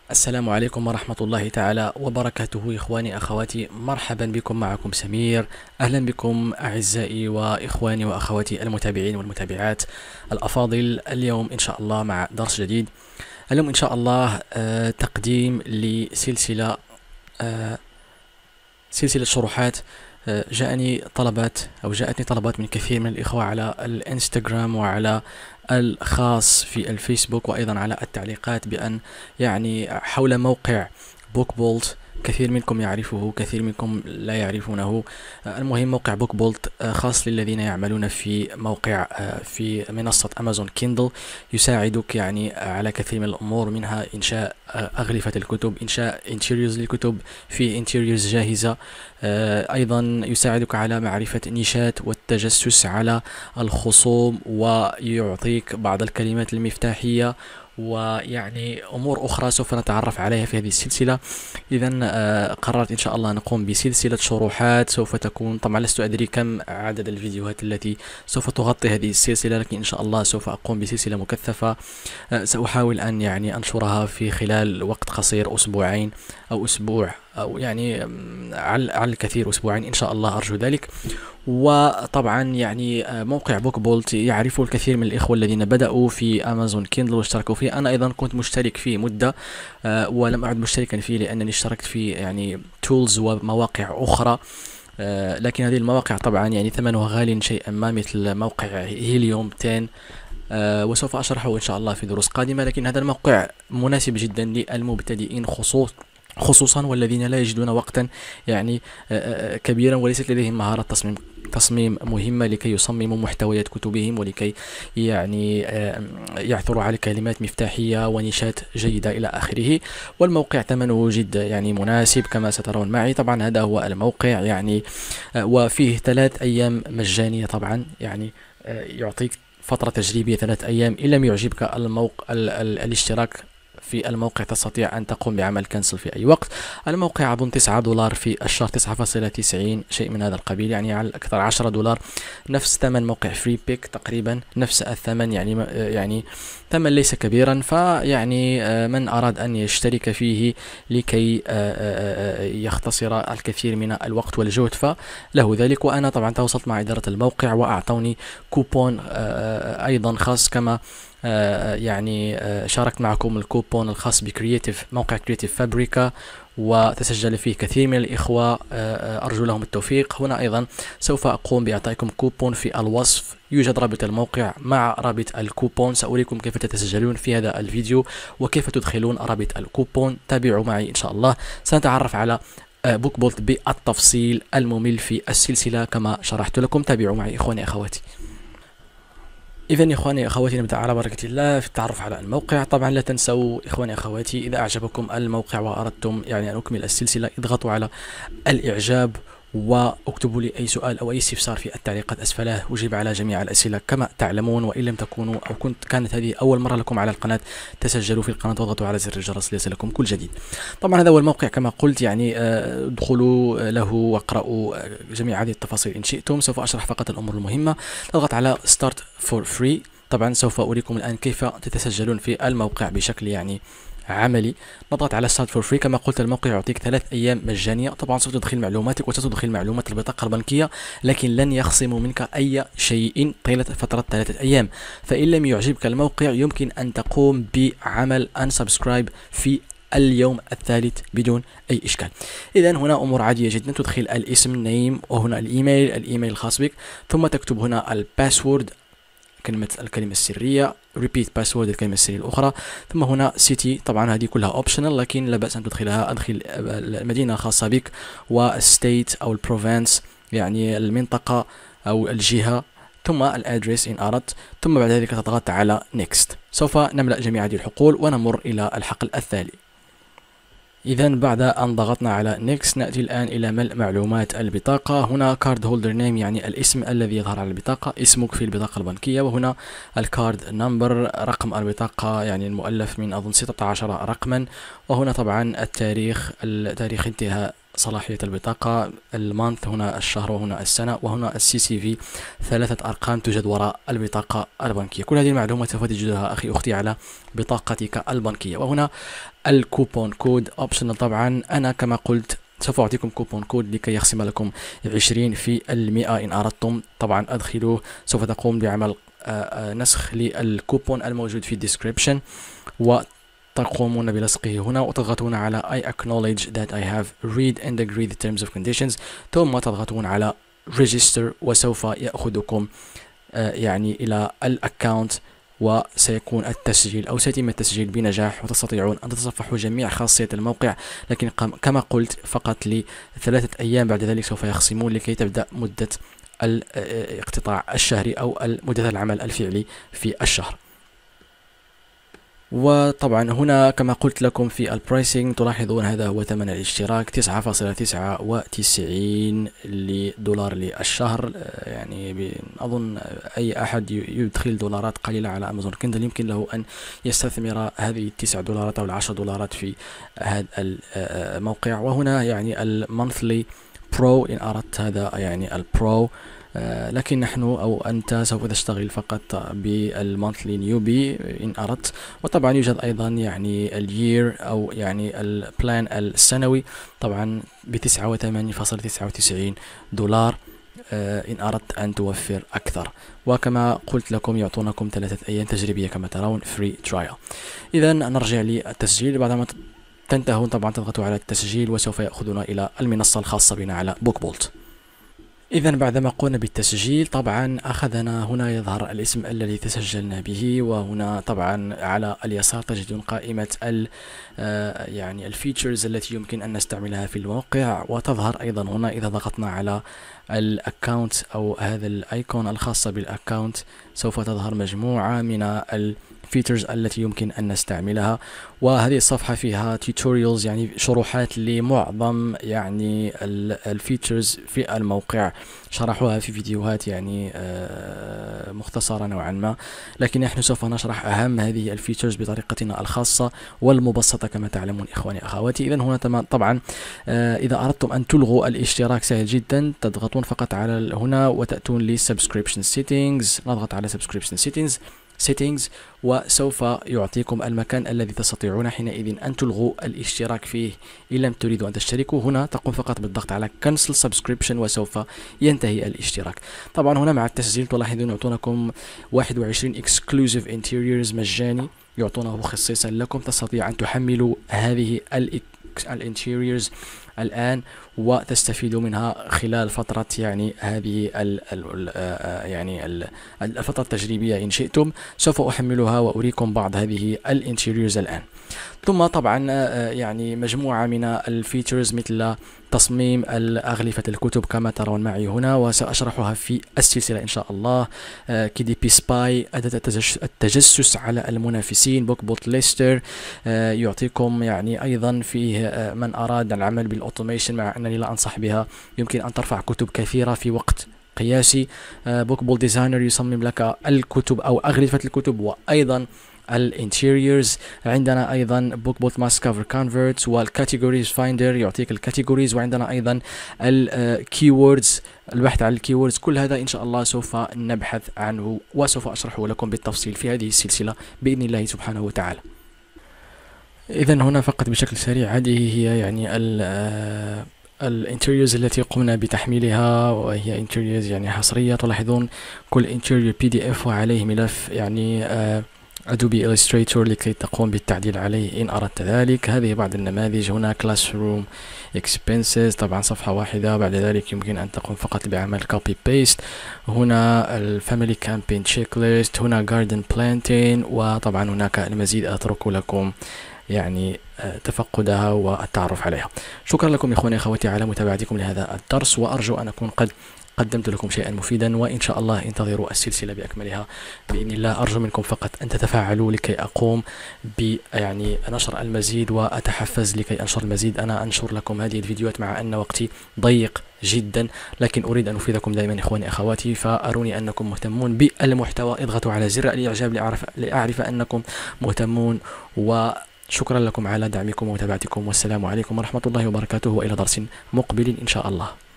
السلام عليكم ورحمة الله تعالى وبركاته. إخواني أخواتي، مرحبا بكم. معكم سمير. أهلا بكم أعزائي وإخواني وأخواتي المتابعين والمتابعات الأفاضل. اليوم إن شاء الله مع درس جديد. اليوم إن شاء الله تقديم لسلسلة سلسلة شروحات. جاءتني طلبات من كثير من الإخوة على الانستغرام وعلى الخاص في الفيسبوك وأيضا على التعليقات بأن حول موقع بوك بولت. كثير منكم يعرفه، كثير منكم لا يعرفونه. المهم، موقع بوك بولت خاص للذين يعملون في موقع في منصة أمازون كيندل. يساعدك على كثير من الأمور، منها إنشاء أغلفة الكتب، إنشاء انتيريورز للكتب في انتيريورز جاهزة. أيضا يساعدك على معرفة نيشات والتجسس على الخصوم، ويعطيك بعض الكلمات المفتاحية أمور أخرى سوف نتعرف عليها في هذه السلسلة. إذا قررت إن شاء الله نقوم بسلسلة شروحات سوف تكون، طبعا لست أدري كم عدد الفيديوهات التي سوف تغطي هذه السلسلة، لكن إن شاء الله سوف أقوم بسلسلة مكثفة. سأحاول أن أنشرها في خلال وقت قصير، أسبوعين أو أسبوع، أو على الكثير أسبوعين إن شاء الله، أرجو ذلك. وطبعا موقع بوك بولت يعرفه الكثير من الإخوة الذين بدأوا في أمازون كيندل واشتركوا فيه. أنا أيضا كنت مشترك فيه مدة، ولم أعد مشتركا فيه لأنني اشتركت في تولز ومواقع أخرى. لكن هذه المواقع طبعا ثمنها غال شيئا ما، مثل موقع هيليوم 10، وسوف أشرحه إن شاء الله في دروس قادمة. لكن هذا الموقع مناسب جدا للمبتدئين خصوصا والذين لا يجدون وقتا كبيرا، وليست لديهم مهارة تصميم مهمة لكي يصمموا محتويات كتبهم، ولكي يعثروا على كلمات مفتاحية ونيشات جيدة إلى آخره. والموقع ثمنه جد مناسب كما سترون معي. طبعا هذا هو الموقع، وفيه 3 أيام مجانية. طبعا يعطيك فترة تجريبية 3 أيام. إن لم يعجبك الاشتراك في الموقع تستطيع أن تقوم بعمل كنسل في أي وقت. الموقع أظن $9 في الشهر، 9.90 شيء من هذا القبيل، على الأكثر $10، نفس ثمن موقع فري بيك تقريبا، نفس الثمن. ثمن ليس كبيرا، من أراد أن يشترك فيه لكي يختصر الكثير من الوقت والجهد فله ذلك. وأنا طبعا تواصلت مع إدارة الموقع وأعطوني كوبون أيضا خاص، كما شاركت معكم الكوبون الخاص بكرياتيف، موقع كرياتيف فابريكا، وتسجل فيه كثير من الإخوة. أرجو لهم التوفيق. هنا أيضا سوف أقوم بإعطائكم كوبون في الوصف، يوجد رابط الموقع مع رابط الكوبون. سأريكم كيف تتسجلون في هذا الفيديو وكيف تدخلون رابط الكوبون. تابعوا معي إن شاء الله. سنتعرف على بوك بولت بالتفصيل الممل في السلسلة كما شرحت لكم. تابعوا معي إخواني أخواتي. إذن إخواني أخواتي، نبدأ على بركة الله في التعرف على الموقع. طبعا لا تنسوا إخواني أخواتي، إذا أعجبكم الموقع وأردتم أن أكمل السلسلة، اضغطوا على الإعجاب واكتبوا لي أي سؤال أو أي استفسار في التعليقات أسفله. أجيب على جميع الأسئلة كما تعلمون. وإن لم تكونوا أو كانت هذه أول مرة لكم على القناة، تسجلوا في القناة واضغطوا على زر الجرس ليصلكم كل جديد. طبعا هذا هو الموقع كما قلت، ادخلوا له واقرأوا جميع هذه التفاصيل إن شئتم. سوف أشرح فقط الأمور المهمة. اضغط على Start for free. طبعا سوف أريكم الآن كيف تتسجلون في الموقع بشكل عملي. نضغط على Start for free. كما قلت الموقع يعطيك 3 أيام مجانية. طبعا ستدخل معلوماتك وستدخل معلومات البطاقة البنكية، لكن لن يخصموا منك أي شيء طيلة فترة 3 أيام. فإن لم يعجبك الموقع يمكن أن تقوم بعمل unsubscribe في اليوم الثالث بدون أي إشكال. إذن هنا أمور عادية جدا. تدخل الاسم نيم، وهنا الإيميل الخاص بك، ثم تكتب هنا الباسورد، الكلمة السرية، repeat password الكلمة السرية الأخرى، ثم هنا city. طبعا هذه كلها optional، لكن لا بأس أن تدخلها. أدخل المدينة الخاصة بك، والstate أو البروفنس، المنطقة أو الجهة، ثم الادريس إن أردت، ثم بعد ذلك تضغط على next. سوف نملأ جميع هذه الحقول ونمر إلى الحقل التالي. إذا بعد أن ضغطنا على next، نأتي الآن إلى ملء معلومات البطاقة. هنا card holder name، الاسم الذي يظهر على البطاقة، اسمك في البطاقة البنكية. وهنا الكارد نمبر، رقم البطاقة المؤلف من أظن 16 رقما. وهنا طبعا تاريخ انتهاء صلاحية البطاقة، المانث، هنا الشهر، وهنا السنة، وهنا الCCV 3 أرقام توجد وراء البطاقة البنكية. كل هذه المعلومات سوف تجدها أخي أختي على بطاقتك البنكية. وهنا الكوبون كود اوبشنال. طبعا انا كما قلت سوف أعطيكم كوبون كود لكي يخصم لكم 20% إن أردتم. طبعا أدخلوه، سوف تقوم بعمل نسخ للكوبون الموجود في الديسكريبشن، وتقومون بلصقه هنا وتضغطون على I acknowledge that I have read and agree the terms of conditions، ثم تضغطون على register، وسوف يأخذكم يعني إلى الأكاونت، وسيكون التسجيل أو سيتم التسجيل بنجاح، وتستطيعون أن تتصفحوا جميع خاصيات الموقع. لكن كما قلت فقط ل3 أيام، بعد ذلك سوف يخصمون لكي تبدأ مدة الاقتطاع الشهري أو مدة العمل الفعلي في الشهر. وطبعا هنا كما قلت لكم في البرايسنج تلاحظون هذا هو ثمن الاشتراك 9.99 دولار للشهر. يعني أظن أي أحد يدخل دولارات قليلة على أمازون كندل يمكن له أن يستثمر هذه 9 دولارات أو 10 دولارات في هذا الموقع. وهنا يعني المونثلي برو إن أردت، هذا يعني البرو، لكن نحن أو أنت سوف تشتغل فقط بالمونثلي نيوبي إن أردت. وطبعا يوجد أيضا يعني اليير أو يعني البلان السنوي، طبعا ب89.99 دولار إن أردت أن توفر أكثر. وكما قلت لكم يعطونكم 3 أيام تجريبية كما ترون فري ترايل. إذا نرجع للتسجيل. بعدما تنتهون طبعا تضغطوا على التسجيل وسوف يأخذنا إلى المنصة الخاصة بنا على بوكبولت. إذا بعدما قمنا بالتسجيل طبعا أخذنا، هنا يظهر الاسم الذي تسجلنا به، وهنا طبعا على اليسار تجدون قائمة يعني الفيتشرز التي يمكن أن نستعملها في الموقع، وتظهر أيضا هنا إذا ضغطنا على الأكاونت أو هذا الأيقون الخاصة بالأكاونت سوف تظهر مجموعة من الفيتشرز التي يمكن أن نستعملها. وهذه الصفحة فيها tutorials يعني شروحات لمعظم يعني الفيتشرز في الموقع، شرحوها في فيديوهات يعني مختصرة نوعا ما، لكن نحن سوف نشرح أهم هذه الفيتشرز بطريقتنا الخاصة والمبسطة كما تعلمون إخواني أخواتي. إذا هنا طبعا إذا أردتم أن تلغوا الاشتراك سهل جدا، تضغطون فقط على هنا وتأتون ل subscription settings، نضغط على subscription settings وسوف يعطيكم المكان الذي تستطيعون حينئذ أن تلغوا الاشتراك فيه إن لم تريدوا أن تشتركوا. هنا تقوم فقط بالضغط على cancel subscription وسوف ينتهي الاشتراك. طبعا هنا مع التسجيل تلاحظون يعطونكم 21 exclusive interiors مجاني، يعطونه خصيصا لكم. تستطيع أن تحملوا هذه الانتيريورز الآن وتستفيدوا منها خلال فترة يعني هذه الفترة التجريبية إن شئتم. سوف أحملها وأريكم بعض هذه الانتيريورز الآن. ثم طبعا يعني مجموعة من الفيتشرز مثل تصميم أغلفة الكتب كما ترون معي هنا، وسأشرحها في السلسلة إن شاء الله. KDP سباي، أداة التجسس على المنافسين. بوكبولت ليستر يعطيكم يعني أيضا فيه من أراد العمل بالأوتوميشن، مع أنني لا أنصح بها، يمكن أن ترفع كتب كثيرة في وقت قياسي. بوكبولت ديزاينر يصمم لك الكتب أو أغلفة الكتب وأيضا الانتيريورز. عندنا ايضا بوكبولت ماست كفر كونفرتس، والكاتيجوريز فايندر يعطيك الكاتيجوريز، وعندنا ايضا الكيوردز، البحث عن الكيوردز. كل هذا ان شاء الله سوف نبحث عنه وسوف اشرحه لكم بالتفصيل في هذه السلسلة باذن الله سبحانه وتعالى. اذا هنا فقط بشكل سريع هذه هي يعني الانتيريورز التي قمنا بتحميلها، وهي انتيريورز يعني حصرية. تلاحظون كل انتيريور PDF وعليه ملف يعني Adobe Illustrator لكي تقوم بالتعديل عليه إن أردت ذلك. هذه بعض النماذج. هنا Classroom Expenses، طبعا صفحة واحدة، بعد ذلك يمكن أن تقوم فقط بعمل Copy Paste. هنا Family Campaign Checklist، هنا Garden Planting، وطبعا هناك المزيد أترك لكم يعني تفقدها والتعرف عليها. شكرا لكم إخواني أخواتي على متابعتكم لهذا الدرس، وأرجو أن أكون قد قدمت لكم شيئا مفيدا، وإن شاء الله انتظروا السلسلة بأكملها بإذن الله. أرجو منكم فقط أن تتفاعلوا لكي أقوم يعني نشر المزيد وأتحفز لكي أنشر المزيد. أنا أنشر لكم هذه الفيديوهات مع أن وقتي ضيق جدا، لكن أريد أن أفيدكم دائما إخواني أخواتي، فأروني أنكم مهتمون بالمحتوى. اضغطوا على زر الإعجاب لأعرف أنكم مهتمون، وشكرا لكم على دعمكم ومتابعتكم، والسلام عليكم ورحمة الله وبركاته، وإلى درس مقبل إن شاء الله.